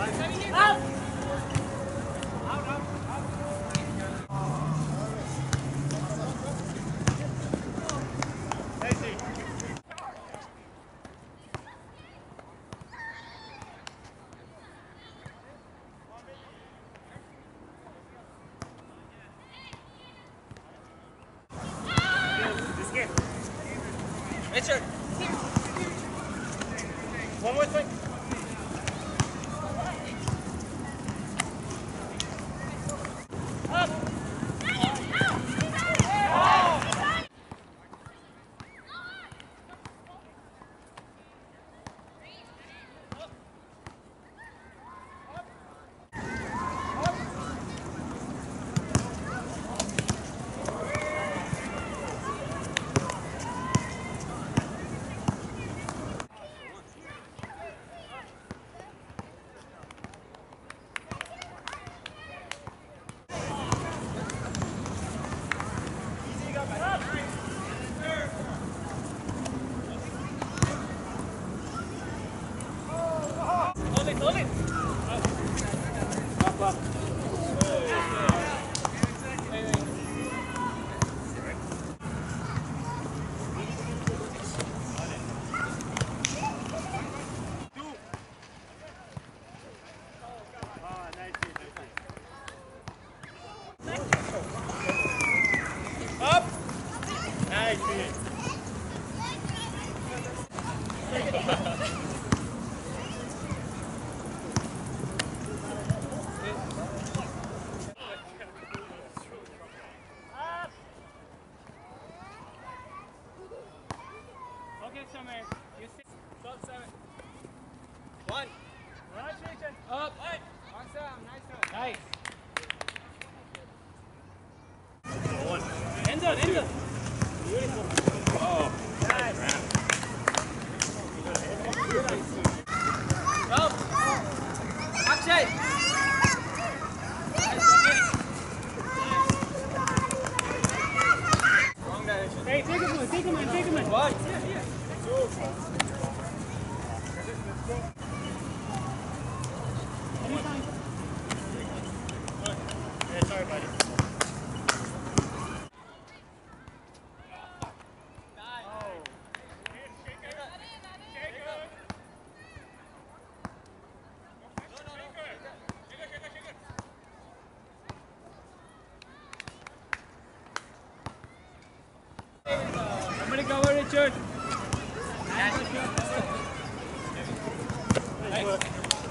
Richard! One more thing. Hold it! Up. Up! Nice. Okay, Summer. You see. 12-7. One. Right, Richard. Up. Awesome. Nice one. Nice. One. End zone. Beautiful. Oh. Nice. Up. Akshay. Wrong direction. Hey, take him in. What? Yeah. Yeah, sorry, buddy. Somebody cover Richard. Nice work.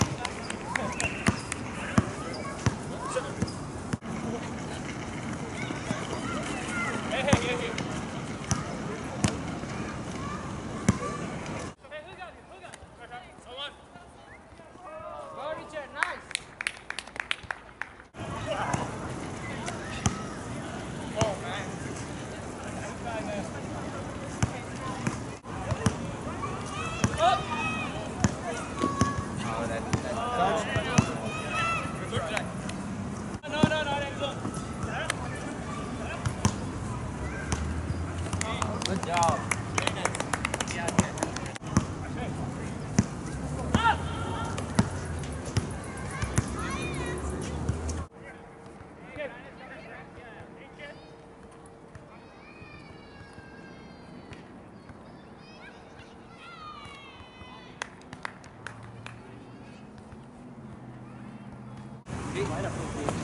Hey. Who got it? Someone. Go, Richard. Nice. Oh, man. Up. Oh, that's No, that's good. Good job. Very nice. Yeah, okay. Up. Okay.